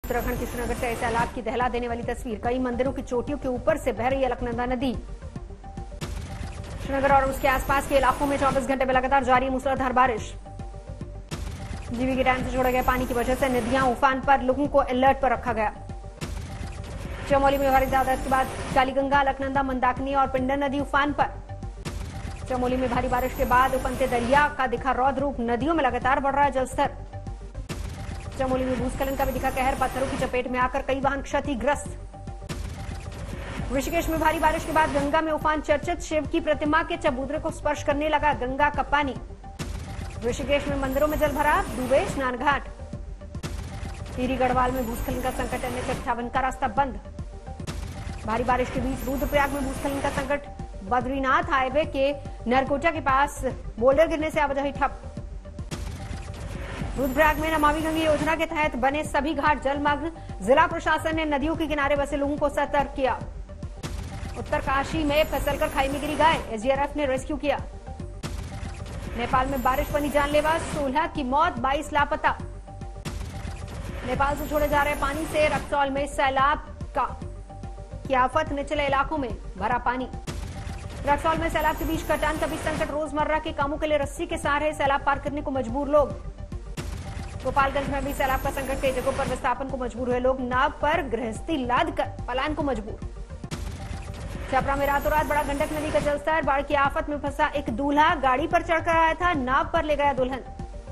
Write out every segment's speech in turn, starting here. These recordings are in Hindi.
उत्तराखंड के श्रीनगर से सैलाब की दहला देने वाली तस्वीर। कई मंदिरों की चोटियों के ऊपर से बह रही है अलकनंदा नदी। श्रीनगर और उसके आसपास के इलाकों में 24 घंटे में लगातार जारी है मूसलाधार बारिश। जीवी के डैम से छोड़े गए पानी की वजह से नदियां उफान पर, लोगों को अलर्ट पर रखा गया। चमोली में भारी बारिश के बाद कालीगंगा, अलकनंदा, मंदाकिनी और पिंडर नदी उफान पर। चमोली में भारी बारिश के बाद उफनते दरिया का दिखा रौद्र रूप, नदियों में लगातार बढ़ रहा है जलस्तर। चमोली में भूस्खलन का भी दिखा कहर, पत्थरों की चपेट में आकर कई वाहन क्षतिग्रस्त। ऋषिकेश में भारी बारिश के बाद गंगा में उफान, चर्चित शिव की प्रतिमा के चबूतरे को स्पर्श करने लगा गंगा का पानी। ऋषिकेश में मंदिरों में जल भरा, डूबे स्नान घाट। टिहरी गढ़वाल में भूस्खलन का संकट, NH-58 का रास्ता बंद। भारी बारिश के बीच रुद्रप्रयाग में भूस्खलन का संकट, बद्रीनाथ हाईवे के नरकोटा के पास बोल्डर गिरने से आवाजाही ठप। रुद्रप्रयाग में नमामि गंगे योजना के तहत बने सभी घाट जलमग्न, जिला प्रशासन ने नदियों के किनारे बसे लोगों को सतर्क किया। उत्तरकाशी में फिसलकर खाई में गिरी गाय, SDRF ने रेस्क्यू किया। नेपाल में बारिश बनी जानलेवा, 16 की मौत, 22 लापता। नेपाल से छोड़े जा रहे पानी से रक्सौल में सैलाब की आफत, निचले इलाकों में भरा पानी। रक्सौल में सैलाब के बीच कटान का भी संकट, रोजमर्रा के कामों के लिए रस्सी के सहारे सैलाब पार करने को मजबूर लोग। गोपालगंज में भी सैलाब का संकट, कई जगहों पर विस्थापन को मजबूर हुए लोग, नाव पर गृहस्थी लाद कर पलायन को मजबूर। छपरा में रातों रात बढ़ा गंडक नदी का जलस्तर, बाढ़ की आफत में फंसा एक दूल्हा, गाड़ी पर चढ़कर आया था, नाव पर ले गया दुल्हन।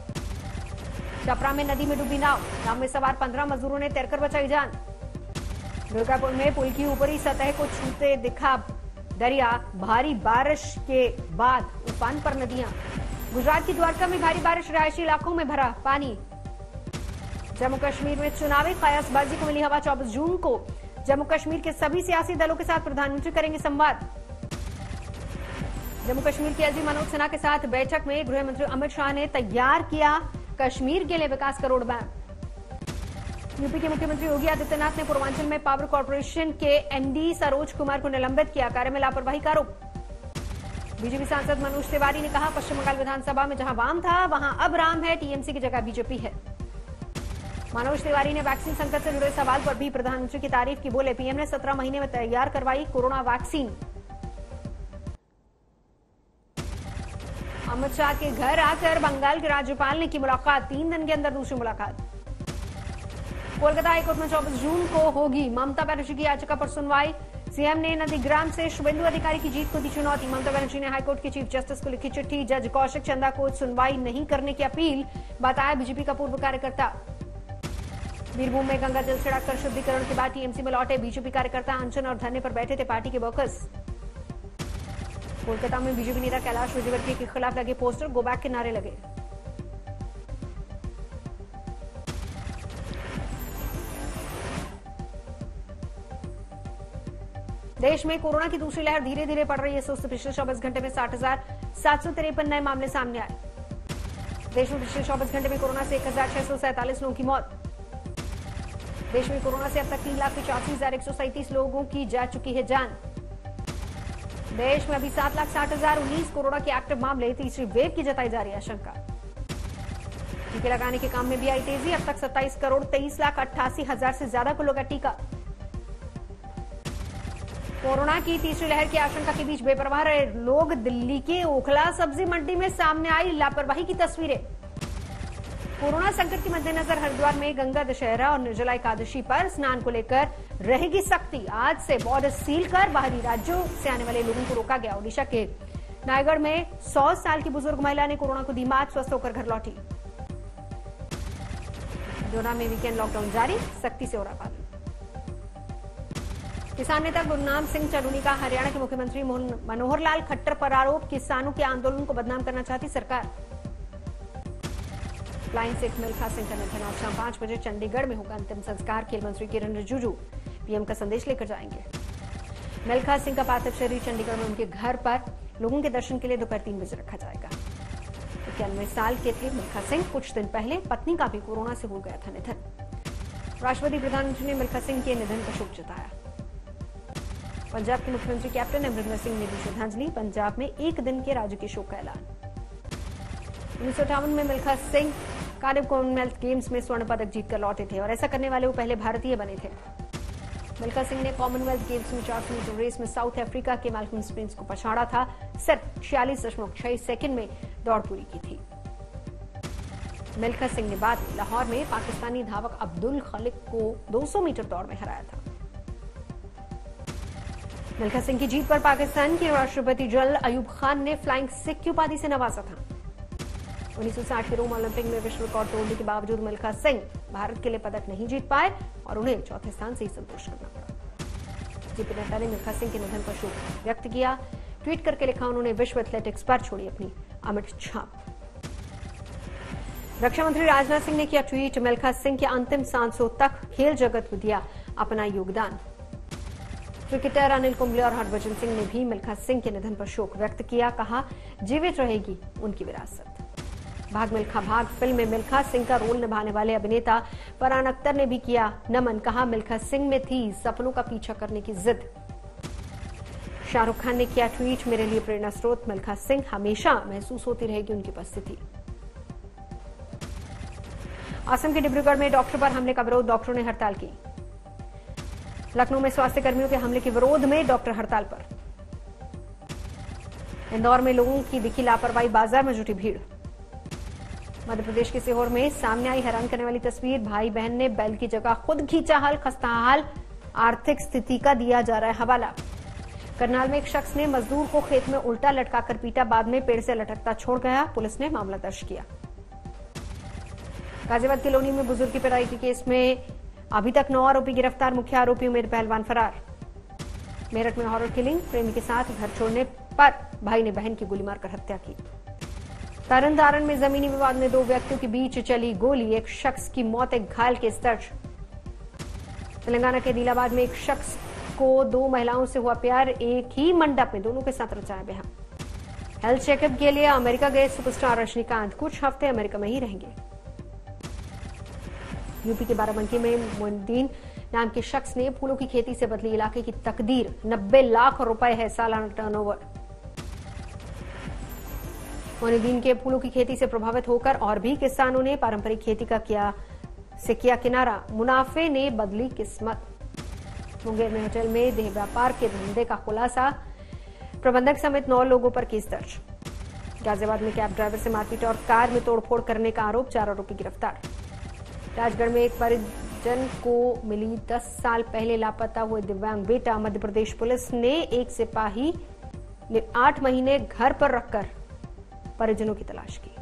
छपरा में नदी में डूबी नाव में सवार 15 मजदूरों ने तैरकर बचाई जान। दुर्गापुर में पुल की ऊपरी सतह को छूते दिखा दरिया, भारी बारिश के बाद उफान पर नदियां। गुजरात की द्वारका में भारी बारिश, रिहायशी इलाकों में भरा पानी। जम्मू कश्मीर में चुनावी कयासबाजी को मिली हवा, 24 जून को जम्मू कश्मीर के सभी सियासी दलों के साथ प्रधानमंत्री करेंगे संवाद। जम्मू कश्मीर के एसपी मनोज सिन्हा के साथ बैठक में गृह मंत्री अमित शाह ने तैयार किया कश्मीर के लिए विकास का रोड मैप। यूपी के मुख्यमंत्री योगी आदित्यनाथ ने पूर्वांचल में पावर कॉर्पोरेशन के एमडी सरोज कुमार को निलंबित किया, कार्य में लापरवाही का आरोप। बीजेपी सांसद मनोज तिवारी ने कहा, पश्चिम बंगाल विधानसभा में जहां वाम था वहां अब राम है, टीएमसी की जगह बीजेपी है। मनोज तिवारी ने वैक्सीन संकट से जुड़े सवाल पर भी प्रधानमंत्री की तारीफ की, बोले पीएम ने 17 महीने में तैयार करवाई कोरोना वैक्सीन। अमित शाह के घर आकर बंगाल के राज्यपाल ने की मुलाकात, 3 दिन के अंदर दूसरी मुलाकात। कोलकाता हाईकोर्ट में 24 जून को होगी ममता बनर्जी की याचिका पर सुनवाई। सीएम ने नंदीग्राम से शुभेंदु अधिकारी की जीत को दी चुनौती। ममता बनर्जी ने हाईकोर्ट के चीफ जस्टिस को लिखी चिट्ठी, जज कौशिक चंदा को सुनवाई नहीं करने की अपील, बताया बीजेपी का पूर्व कार्यकर्ता। बीरभूम में गंगा जल छिड़ककर शुद्धिकरण के बाद टीएमसी में लौटे बीजेपी कार्यकर्ता, अनशन और धरने पर बैठे थे पार्टी के वर्कर्स। कोलकाता में बीजेपी नेता कैलाश विजयवर्गीय के खिलाफ लगे पोस्टर, गो बैक के नारे लगे। देश में कोरोना की दूसरी लहर धीरे धीरे पड़ रही है सुस्त। पिछले 24 घंटे में 60,753 नए मामले सामने आए। देश में पिछले 24 घंटे में कोरोना से 1,647 लोगों की मौत। देश में कोरोना से अब तक 3,85,137 लोगों की जा चुकी है जान। देश में अभी 7,60,019 कोरोना के एक्टिव मामले, तीसरी वेव की जताई जा रही है आशंका। टीके लगाने के काम में भी आई तेजी, अब तक 27,23,88,000 से ज्यादा को लगा टीका। कोरोना की तीसरी लहर की आशंका के बीच बेपरवाह रहे लोग, दिल्ली के ओखला सब्जी मंडी में सामने आई लापरवाही की तस्वीरें। कोरोना संकट के मद्देनजर हरिद्वार में गंगा दशहरा और निर्जला एकादशी पर स्नान को लेकर रहेगी सख्ती। आज से बॉर्डर सील कर बाहरी राज्यों से आने वाले लोगों को रोका गया। ओडिशा के नायगढ़ में 100 साल की बुजुर्ग महिला ने कोरोना को दी मात, स्वस्थ होकर घर लौटी। जोना में वीकेंड लॉकडाउन जारी, सख्ती से हो रहा पालन। किसान नेता गुरनाम सिंह चढ़ूनी का हरियाणा के मुख्यमंत्री मनोहर लाल खट्टर पर आरोप, किसानों के आंदोलन को बदनाम करना चाहती सरकार। फ्लाइंग सिख मिल्खा सिंह का निधन, आज शाम 5 बजे चंडीगढ़ में होगा अंतिम संस्कार। खेल मंत्री किरण रिजिजू पीएम का संदेश लेकर जाएंगे। मिल्खा सिंह का पार्थिव शरीर चंडीगढ़ में उनके घर पर लोगों के दर्शन के लिए दोपहर 3 बजे रखा जाएगा। 91 साल के थे मिल्खा सिंह। कुछ दिन पहले पत्नी का भी कोरोना से हो गया था निधन। राष्ट्रपति प्रधानमंत्री ने मिल्खा सिंह के निधन पर शोक जताया। पंजाब के मुख्यमंत्री कैप्टन अमरिंदर सिंह ने दी श्रद्धांजलि। पंजाब में 1 दिन के राज्य के शोक का ऐलान। 1958 में Milkha Singh Cardiff Commonwealth Games में स्वर्ण पदक जीतकर लौटे थे और ऐसा करने वाले वो पहले भारतीय बने थे। मिल्खा सिंह ने कॉमनवेल्थ गेम्स में 400 मीटर रेस में साउथ अफ्रीका के माल्कम स्प्रिंट्स को पछाड़ा था। सिर्फ 46.6 सेकंड में दौड़ पूरी की थी। मिल्खा सिंह ने बाद में लाहौर में पाकिस्तानी धावक अब्दुल खलिक को 200 मीटर दौड़ में हराया था। मिल्खा सिंह की जीत पर पाकिस्तान के राष्ट्रपति जनरल अयूब खान ने फ्लाइंग सिख की उपाधि से नवाजा था। 1960 के रोम ओलंपिक में विश्व रिकॉर्ड तोड़ने के बावजूद मिल्खा सिंह भारत के लिए पदक नहीं जीत पाए और उन्हें चौथे स्थान से ही संतोष करना पड़ा। जेपी नड्डा ने मिल्खा सिंह के निधन पर शोक व्यक्त किया। ट्वीट करके लिखा, उन्होंने विश्व एथलेटिक्स पर छोड़ी अपनी अमिट छाप। रक्षा मंत्री राजनाथ सिंह ने किया ट्वीट, मिल्खा सिंह के अंतिम सांसों तक खेल जगत में दिया अपना योगदान। क्रिकेटर अनिल कुंबले और हरभजन सिंह ने भी मिल्खा सिंह के निधन पर शोक व्यक्त किया। कहा, जीवित रहेगी उनकी विरासत। भाग मिल्खा भाग फिल्म में मिल्खा सिंह का रोल निभाने वाले अभिनेता फरहान अख्तर ने भी किया नमन। कहा, मिल्खा सिंह में थी सपनों का पीछा करने की जिद। शाहरुख खान ने किया ट्वीट, मेरे लिए प्रेरणा स्रोत मिल्खा सिंह, हमेशा महसूस होती रहेगी उनकी उपस्थिति। असम के डिब्रूगढ़ में डॉक्टर पर हमले का विरोध, डॉक्टरों ने हड़ताल की। लखनऊ में स्वास्थ्य कर्मियों के हमले के विरोध में डॉक्टर हड़ताल पर। इंदौर में लोगों की दिखी लापरवाही, बाजार में जुटी भीड़। मध्य प्रदेश के सीहोर में सामने आई हैरान करने वाली तस्वीर, भाई बहन ने बैल की जगह खुद खींचा हल, खस्ताहाल आर्थिक स्थिति का दिया जा रहा है हवाला। करनाल में एक शख्स ने मजदूर को खेत में उल्टा लटकाकर पीटा, बाद में पेड़ से लटकता छोड़ गया। पुलिस ने मामला दर्ज किया। गाजियाबाद के लोनी में बुजुर्ग की पिटाई के केस में अभी तक 9 आरोपी गिरफ्तार, मुख्य आरोपी उमेर पहलवान फरार। मेरठ में हॉरर किलिंग, प्रेमी के साथ घर छोड़ने पर भाई ने बहन की गोली मारकर हत्या की। तरनतारन में जमीनी विवाद में 2 व्यक्तियों के बीच चली गोली, एक शख्स की मौत, एक घायल केस दर्ज। तेलंगाना के दिलाबाद में एक शख्स को 2 महिलाओं से हुआ प्यार, एक ही मंडप में दोनों के साथ रचाया ब्याह। हेल्थ चेकअप के लिए अमेरिका गए सुपरस्टार रजनीकांत, कुछ हफ्ते अमेरिका में ही रहेंगे। यूपी के बाराबंकी में मोइनुद्दीन नाम के शख्स ने फूलों की खेती से बदली इलाके की तकदीर, 90 लाख रुपए है सालाना टर्नओवर। मोइनुद्दीन के फूलों की खेती से प्रभावित होकर और भी किसानों ने पारंपरिक खेती का किया किनारा, मुनाफे ने बदली किस्मत। मुंगेर में होटल में देह व्यापार के धंधे का खुलासा, प्रबंधक समेत 9 लोगों पर केस दर्ज। गाजियाबाद में कैब ड्राइवर से मारपीट और कार में तोड़फोड़ करने का आरोप, 4 आरोपी गिरफ्तार। राजगढ़ में एक परिजन को मिली 10 साल पहले लापता हुए दिव्यांग बेटा, मध्य प्रदेश पुलिस ने एक सिपाही ने 8 महीने घर पर रखकर परिजनों की तलाश की।